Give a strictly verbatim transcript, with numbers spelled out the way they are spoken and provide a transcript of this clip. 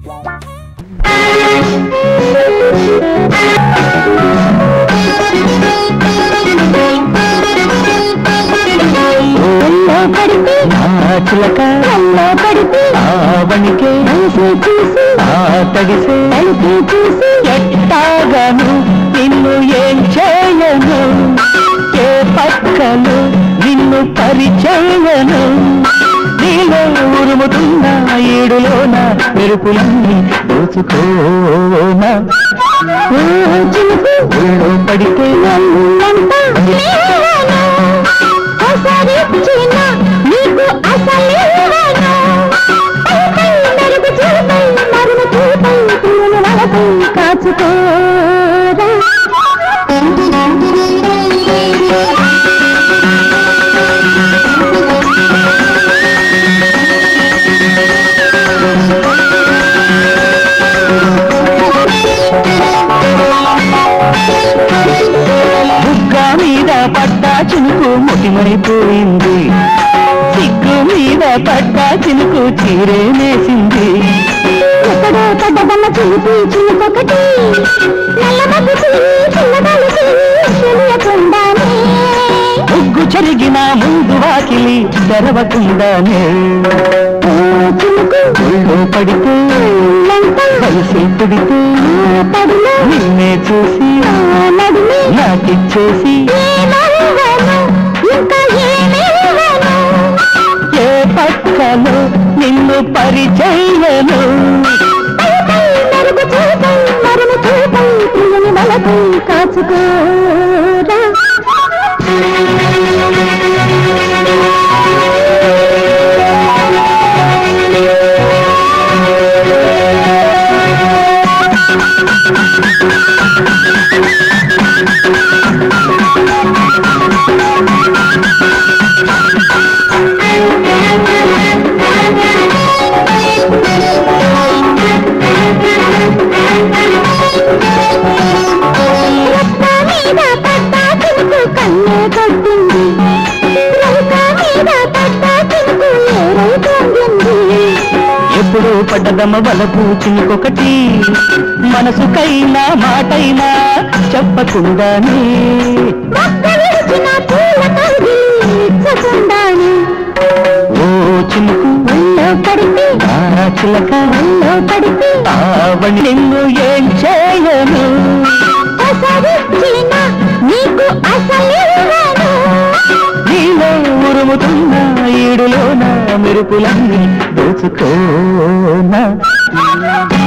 చిలక ఆవణికే చూసి ఆ తడిసే చూసి ఎట్టాగను నిన్ను ఏం చేయను ఏ పక్కలు నిన్ను పరిచయను నీలో ఉరుముతున్న ఈడులోన మెరుపులన్నీ దోచుకోనా ఊళ్ళో పడితే నీకు అసలు కాచుకోరా బుగ్గ మీద పడ్డా చినుకు ముటిమైపోయింది సిగ్గు మీద పడ్డా చినుకు చీరేనేసింది ఎక్కడో పడ్డదన్న చినుకు చినుకొకటి తెలియకుండానే ముగ్గు చెరిగిన ముందు వాకిలి తెరవకుండానే చినుకు పడితే కలిసి పుడితే నిన్నే చూసి నాకిచ్చేసి ఏ పక్కలో నిన్ను పరిచయను కాచుకోరా ఎప్పుడు పడ్డదమ్మ వలపు చినుకొకటి మనసుకైనా మాటైనా చెప్పకుండానే ఓ చినుకు చిలక ఆవణి నిన్ను ఏం చేయను నీలో ఉరుముతున్న ఈడులోన మెరుపులన్నీ దోచుకోనా